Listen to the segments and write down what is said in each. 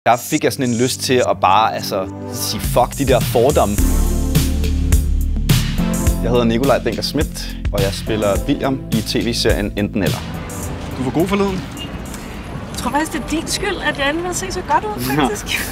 Der fik jeg sådan en lyst til at bare sige fuck de der fordomme. Jeg hedder Nikolaj Denker Schmidt, og jeg spiller William i tv-serien Enten Eller. Du var god forleden. Jeg tror faktisk, det er din skyld, at jeg endelig ser så godt ud, faktisk.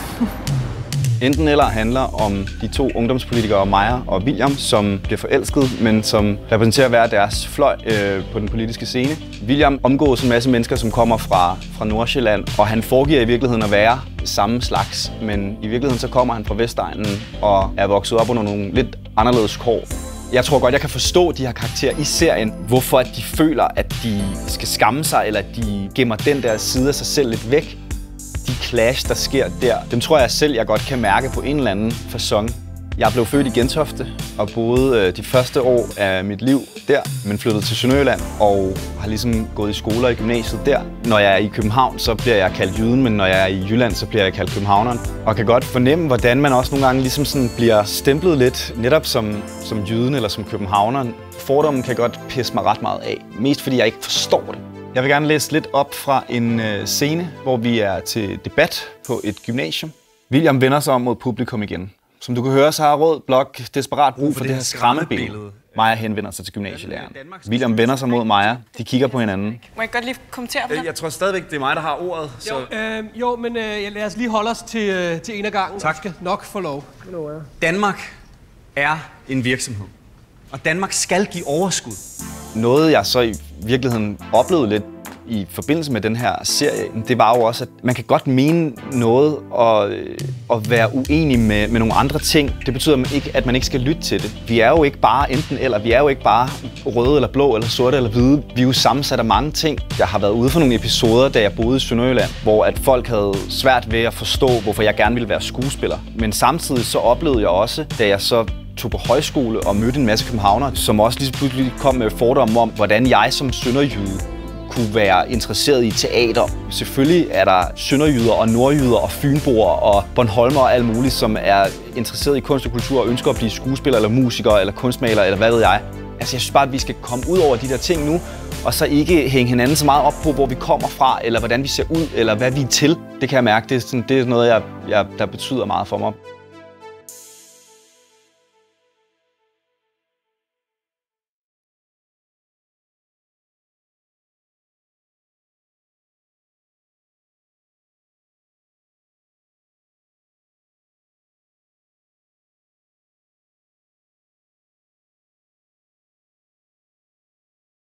Enten Eller handler om de to ungdomspolitikere, Maja og William, som bliver forelsket, men som repræsenterer hver deres fløj på den politiske scene. William omgås en masse mennesker, som kommer fra Nordsjælland, og han foregiver i virkeligheden at være samme slags, men i virkeligheden så kommer han fra Vestegnen og er vokset op under nogle lidt anderledes kår. Jeg tror godt, jeg kan forstå de her karakterer i serien, hvorfor de føler, at de skal skamme sig, eller at de gemmer den der side af sig selv lidt væk. De clash, der sker der, dem tror jeg selv, jeg godt kan mærke på en eller anden facon. Jeg blev født i Gentofte og boede de første år af mit liv der, men flyttede til Sønderjylland og har ligesom gået i skoler i gymnasiet der. Når jeg er i København, så bliver jeg kaldt jyden, men når jeg er i Jylland, så bliver jeg kaldt københavneren. Og kan godt fornemme, hvordan man også nogle gange ligesom sådan bliver stemplet lidt, netop som jyden eller som københavneren. Fordommen kan godt pisse mig ret meget af, mest fordi jeg ikke forstår det. Jeg vil gerne læse lidt op fra en scene, hvor vi er til debat på et gymnasium. William vender sig om mod publikum igen. Som du kan høre, så har Rød Blok desperat brug for det her skræmmebillede. Maja henvender sig til gymnasielæreren. William vender sig mod Maja. De kigger på hinanden. Må jeg godt lige kommentere på det? Jeg tror stadigvæk, det er mig, der har ordet. Så... Men lad os lige holde os til en af gangen. Tak. Skal nok få lov. Danmark er en virksomhed, og Danmark skal give overskud. Noget, jeg så i virkeligheden oplevede lidt i forbindelse med den her serie, det var jo også, at man kan godt mene noget og være uenig med nogle andre ting. Det betyder ikke, at man ikke skal lytte til det. Vi er jo ikke bare enten eller. Vi er jo ikke bare røde eller blå eller sorte eller hvide. Vi er jo sammensat af mange ting. Jeg har været ude for nogle episoder, da jeg boede i Sønderjylland, hvor at folk havde svært ved at forstå, hvorfor jeg gerne ville være skuespiller. Men samtidig så oplevede jeg også, da jeg så tog på højskole og mødte en masse københavnere, som også lige pludselig kom med fordomme om, hvordan jeg som sønderjyde kunne være interesseret i teater. Selvfølgelig er der sønderjyder og nordjyder og fynboer og bornholmer og alt muligt, som er interesseret i kunst og kultur og ønsker at blive skuespiller eller musiker eller kunstmaler eller hvad ved jeg. Altså jeg synes bare, at vi skal komme ud over de der ting nu, og så ikke hænge hinanden så meget op på, hvor vi kommer fra, eller hvordan vi ser ud, eller hvad vi er til. Det kan jeg mærke, det er noget, der betyder meget for mig.